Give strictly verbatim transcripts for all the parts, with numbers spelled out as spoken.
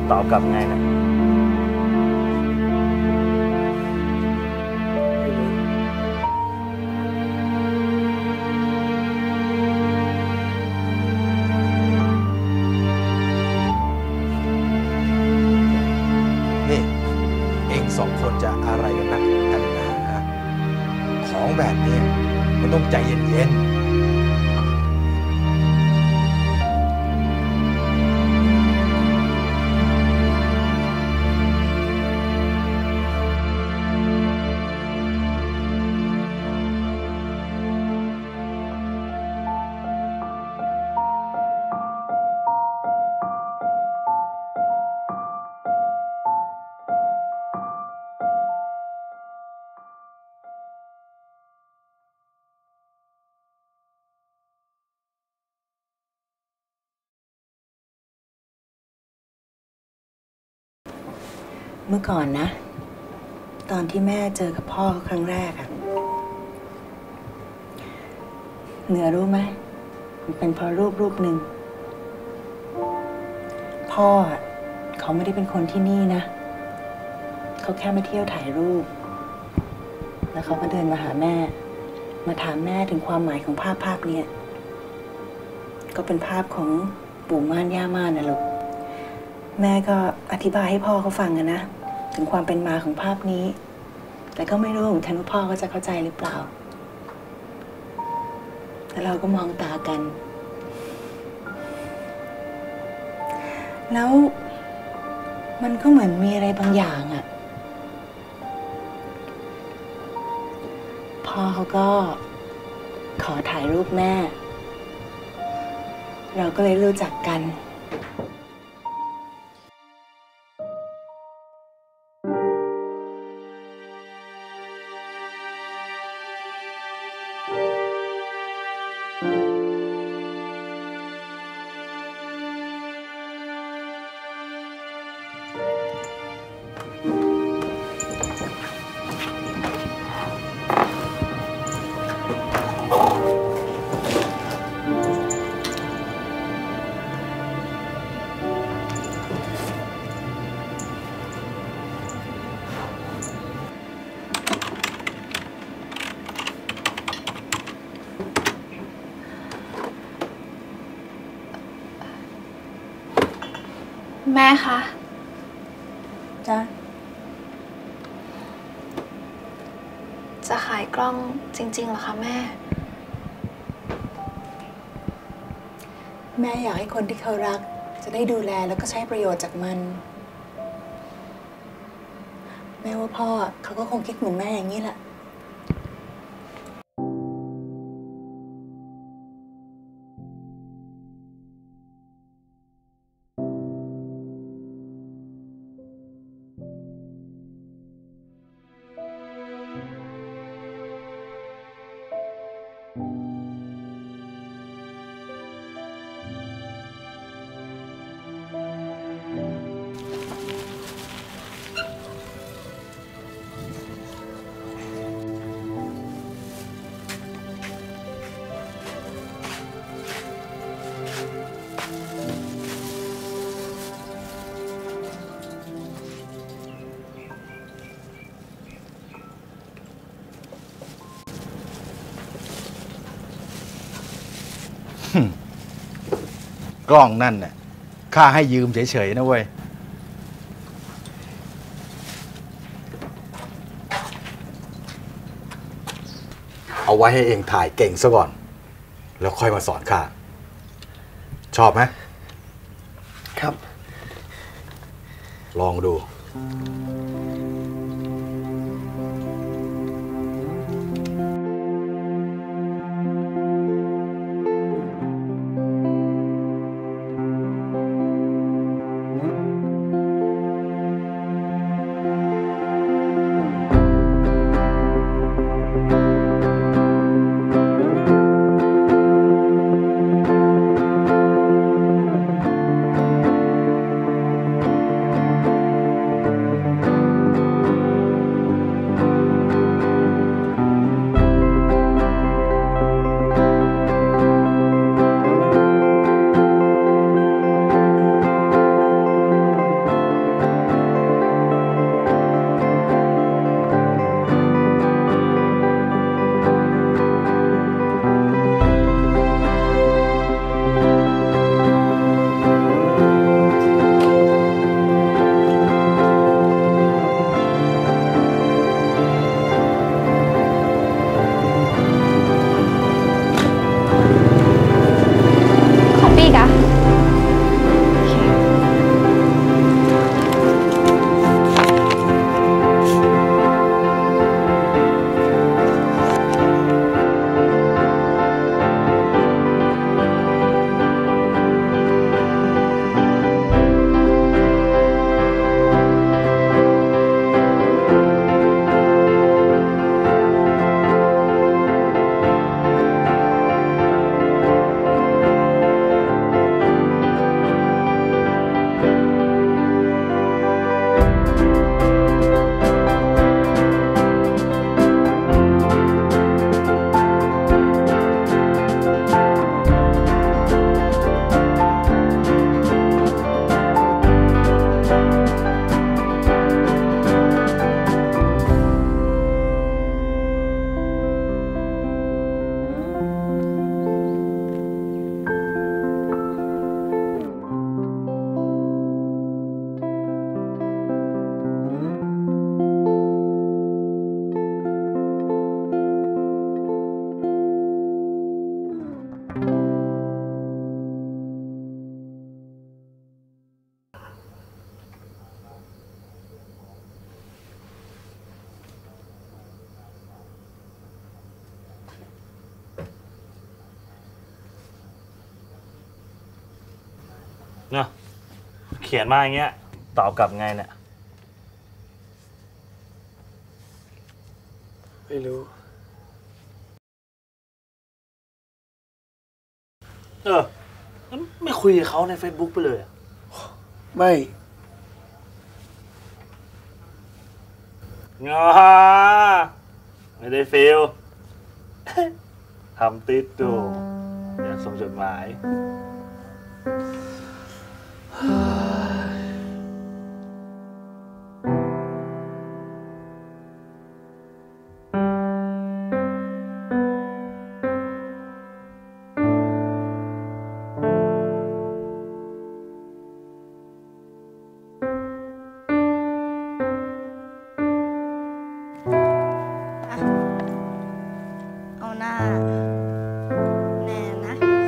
ตอบกลับไงนะนี่เองสองคนจะอะไรกันนักกันหนาของแบบนี้มันต้องใจเย็นๆเมื่อก่อนนะตอนที่แม่เจอกับพ่อครั้งแรกอะเหนือรู้ไหมมันเป็นเพราะรูปรูปหนึ่งพ่อเขาไม่ได้เป็นคนที่นี่นะเขาแค่มาเที่ยวถ่ายรูปแล้วเขาก็เดินมาหาแม่มาถามแม่ถึงความหมายของภาพภาพนี้ก็เป็นภาพของปู่ม่านย่าม่านนะลูกแม่ก็อธิบายให้พ่อเขาฟังนะถึงความเป็นมาของภาพนี้แต่ก็ไม่รู้เหมือนกันว่าพ่อเขาจะเข้าใจหรือเปล่าแต่เราก็มองตากันแล้วมันก็เหมือนมีอะไรบางอย่างอ่ะพ่อเขาก็ขอถ่ายรูปแม่เราก็เลยรู้จักกันแม่คะจ้ะจะขายกล้องจริงๆเหรอคะแม่แม่อยากให้คนที่เขารักจะได้ดูแลแล้วก็ใช้ประโยชน์จากมันแม่ว่าพ่อเขาก็คงคิดเหมือนแม่อย่างนี้แหละกล้องนั่นน่ะข้าให้ยืมเฉยๆนะเว้ยเอาไว้ให้เองถ่ายเก่งซะก่อนแล้วค่อยมาสอนข้าชอบไหมครับ ลองดูเนาะเขียนมาอย่างเงี้ยตอบกลับไงเนี่ยไม่รู้เออไม่คุยกับเขาใน Facebook ไปเลยไม่งอไม่ได้ฟิลทำติดดูอยากส่งจดหมายเอาหน้าแน่นะ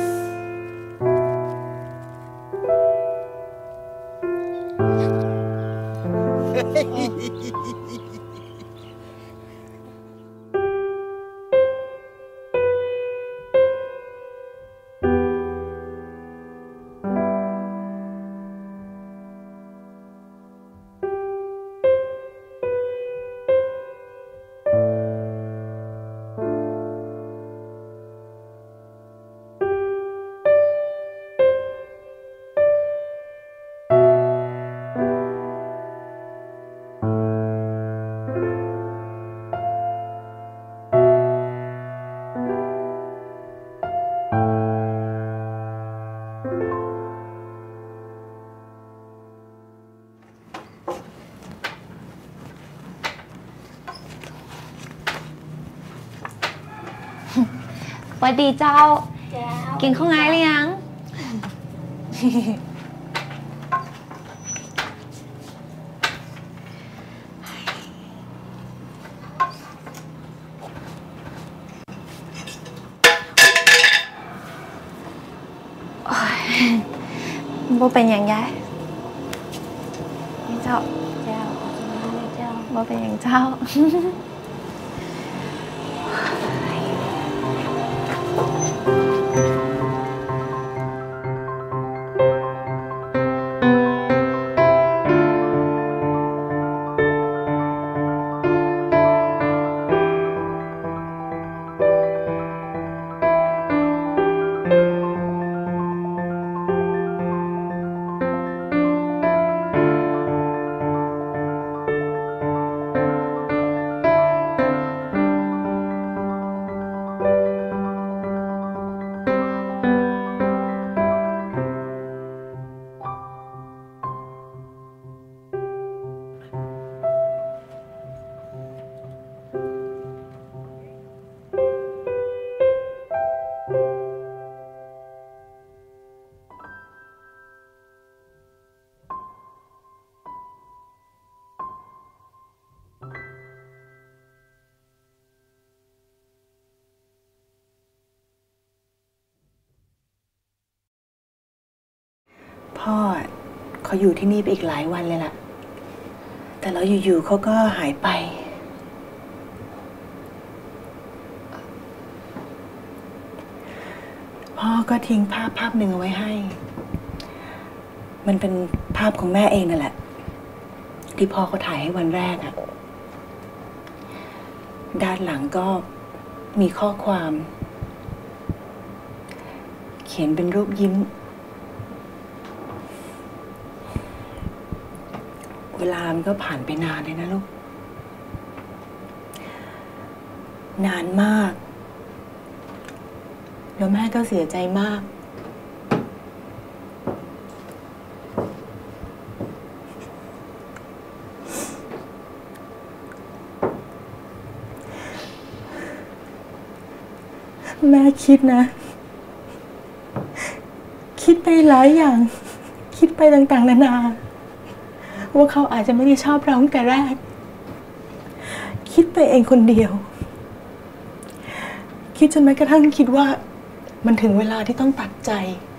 สวัสดีเจ้า กินข้าวไงหรือยัง บ่เป็นอย่างยายเจ้าเจ้าเจ้าบ่เป็นอย่างเจ้าพ่อเขาอยู่ที่นี่ไปอีกหลายวันเลยล่ะแต่แล้วอยู่ๆเขาก็หายไปพ่อก็ทิ้งภาพภาพหนึ่งเอาไว้ให้มันเป็นภาพของแม่เองนั่นแหละที่พ่อเขาถ่ายให้วันแรกอะด้านหลังก็มีข้อความเขียนเป็นรูปยิ้มเวลามันก็ผ่านไปนานเลยนะลูกนานมากแล้วแม่ก็เสียใจมากแม่คิดนะคิดไปหลายอย่างคิดไปต่างๆนานาว่าเขาอาจจะไม่ได้ชอบเราตั้งแต่แรกคิดไปเองคนเดียวคิดจนแม้กระทั่งคิดว่ามันถึงเวลาที่ต้องตัดใจ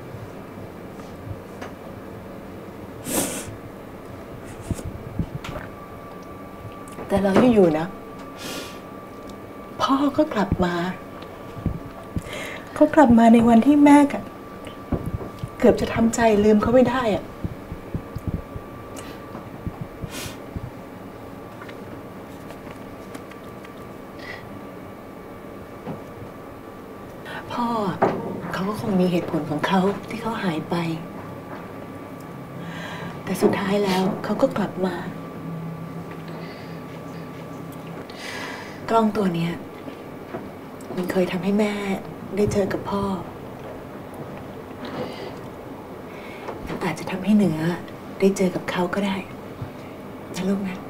แต่เราอยู่ๆนะพ่อก็กลับมาเขากลับมาในวันที่แม่กับเกือบจะทำใจลืมเขาไม่ได้อะพ่อเขาก็คงมีเหตุผลของเขาที่เขาหายไป แต่สุดท้ายแล้วเขาก็กลับมา กล้องตัวเนี้ยมันเคยทำให้แม่ได้เจอกับพ่ออาจจะทำให้เหนือได้เจอกับเขาก็ได้นะลูกนะ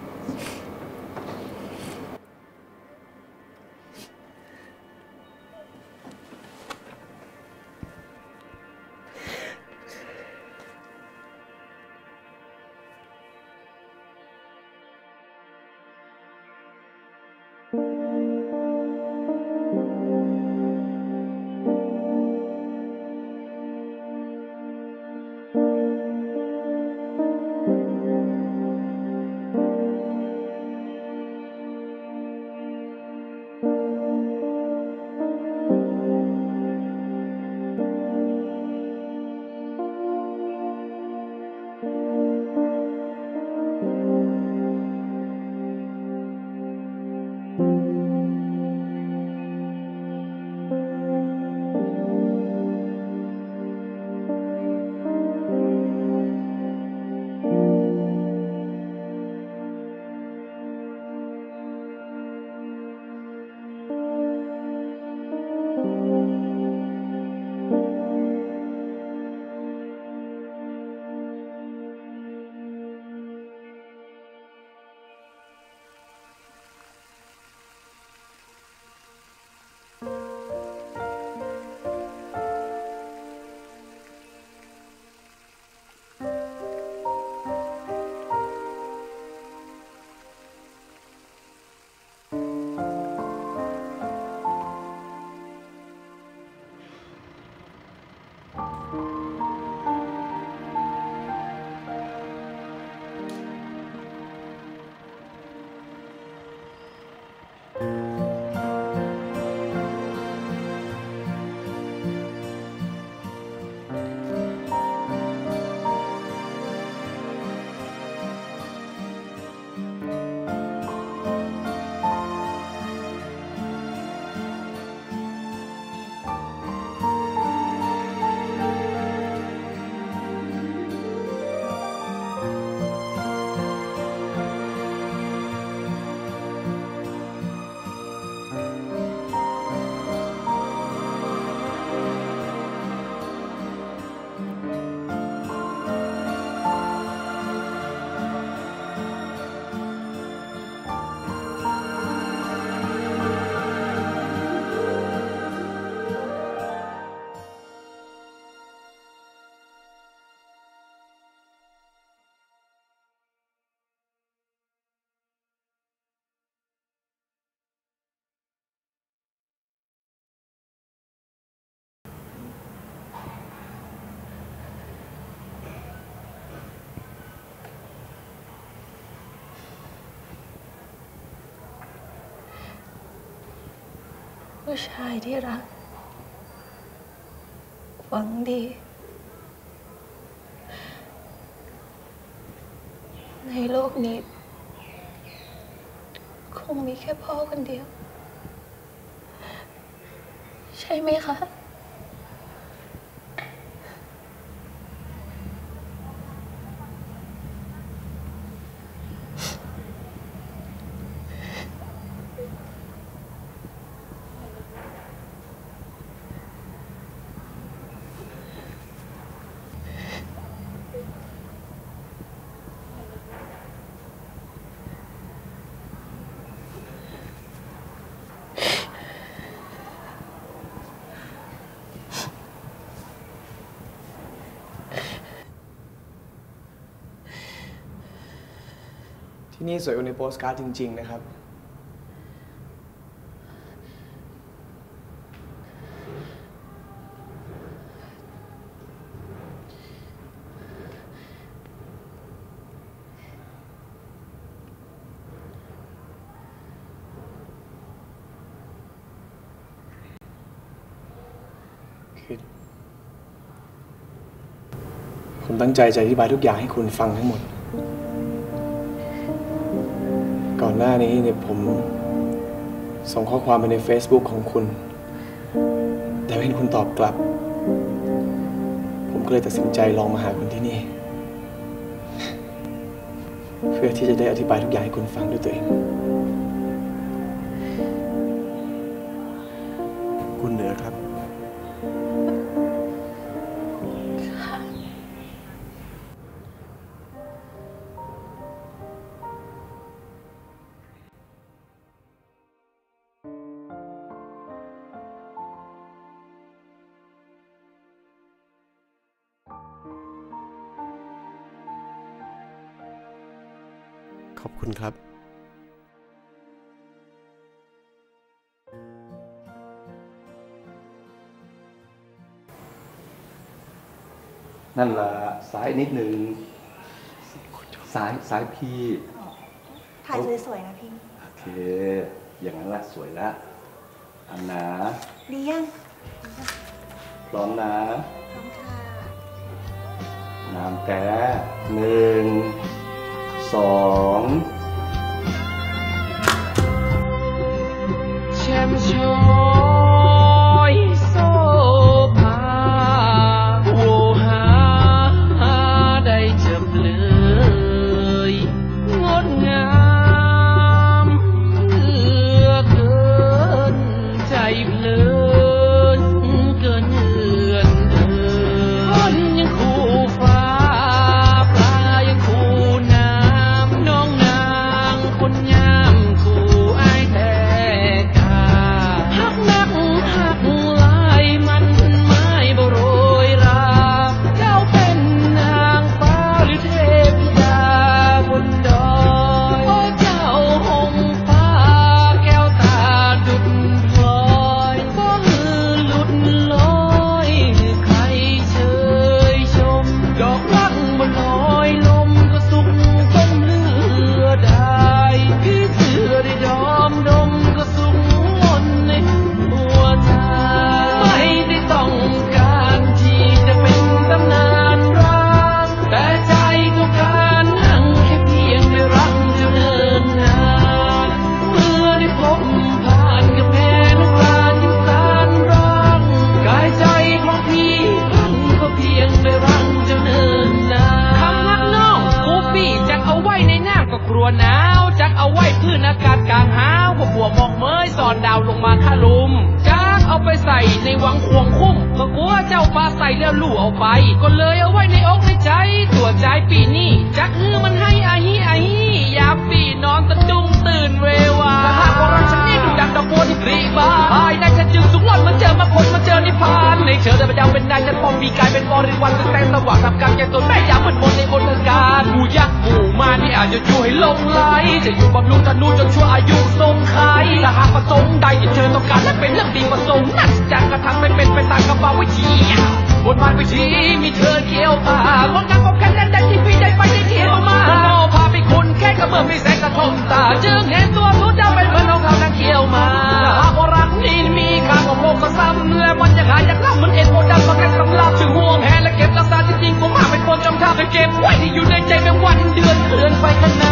ผู้ชายที่รักหวังดี ในโลกนี้ คงมีแค่พ่อคนเดียว ใช่ไหมคะที่นี่สวยกว่าในโปสการ์ดจริงๆนะครับคือผมตั้งใจจะอธิบายทุกอย่างให้คุณฟังทั้งหมดก่อนหน้านี้เนี่ยผมส่งข้อความไปใน Facebook ของคุณแต่ไม่เห็นคุณตอบกลับผมก็เลยตัดสินใจลองมาหาคุณที่นี่เพื่อที่จะได้อธิบายทุกอย่างให้คุณฟังด้วยตัวเองคุณเหนือครับขอบคุณครับนั่นล่ะซ้ายนิดนึงซ้ายซ้ายพี่ถ่ายสวยๆนะพี่โอเคอย่างนั้นละสวยละอันนะดียังพร้อมนะพร้อมค่ะน้ำแต่หนึ่งสองแชมป์ชอยโซภาโวหาได้จับเลยงดงามเหลือเกินใจเพลินเกินเอื่อนเดินยังคู่ฟ้าปลายังคู่น้ำน้องนางคนงามคู่ไอ้แท้กาหักนักหักหลายมันไม่บโรยราเจ้าเป็นนางฟ้าหรือเทพธิดาบนดอยโอ้เจ้าหงฟ้าแก้วตาดุจพลอยก็หือหลุดลอยใครเชยชมดอกรักบนลอยลมก็สุกต้มเลือได้พี่เสือได้ดอมดมก็สุกมนในหัวใจไม่ได้ต้องการที่จะเป็นตำนานรักแต่ใจต้องการนั่งแค่เพียงได้รักเจ้าเดินนานเมื่อได้พบผ่านกับแพ้นกลานยิ้มสานรักกายใจของพี่พังก็เพียงได้รักเจ้าเดินนานคำนักน้องกูปี้จักเอาไว้ในหน้าก็กลัวหนาวจักเอาไว้พื้นอากาศกลางหาวพวกบัวมองเมยสอนดาวลงมาคาลุมจักเอาไปใส่ในวังควงคุ้มก็กลัวเจ้าปลาใส่แล้วลู่เอาไปก็เลยเอาไว้ในอกในใจตัวใจปีนี้จักฮือมันให้อาฮิอาฮิยามปีนอนสะดุ้งตื่นเววาถ้าหากว่ารักฉันนี่ดูดังดอกบัวที่ปรีบานภายในฉันจึงสุขล้นมาเจอมาคนมาเจอนิพพานในเชิงแต่ประดาวเป็นนายฉันปอมปีกายเป็นบริวารซึ่งแต่งสว่างทำการแก่ตนแม่ยามเหมือนมนในบนการผู้ยักษ์ผู้มานี่อาจจะอยู่ให้ลงไหลจะอยู่บำรุงธนูจนชั่วอายุทรงไขถ้าหากประสงค์ใดที่เธอต้องการและเป็นเรื่องดีประสงค์นั่นจะกระทำไม่เป็นไปตามกระบาวิธีบนมานวิธีมีเธอเกี่ยวป่างดงามพบกันนั้นแต่ที่พี่ได้ไปได้เที่ยวมาโนพาไปคุณแค่กระเบื้องมีแสงกระทบตาจึงเห็นตัวทุดดาวเป็นเหมือนของเขานั่งเกี่ยวมาถ้าหากว่ารักนี้มีค่าของโลกก็ซ้ำและมันยังหายังล่ำมันเอ็นโมดันมาแค่สำลับถึงห่วงแหและเก็บรักษาจริงๆผมมาเป็นคนจำท่าไปเก็บไว้ที่อยู่ในใจเป็นวันเดือนเตือนไปข้างหน้า